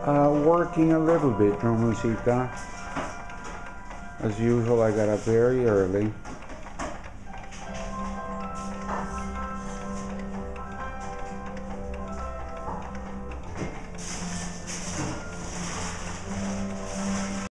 Working a little bit, no musita. As usual, I got up very early.